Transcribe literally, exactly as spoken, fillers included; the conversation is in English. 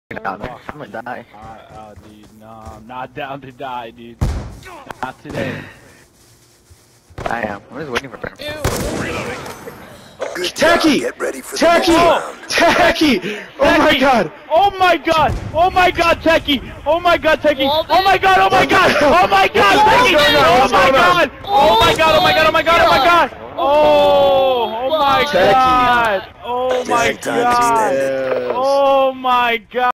down there. I'm gonna die. Alright, uh, dude, no, I'm not down to die, dude. Not today. I am. I'm just waiting for him. Teqi! Teqi! Teqi! Oh my god! Oh my god! Oh my god, Teqi! Oh my god, Teqi! Oh my god! Oh my god! Oh my god, Teqi! Oh my god! Oh my god! Oh my god! Oh my god! Oh my god! Oh! Oh my god! Oh my god! Oh my god!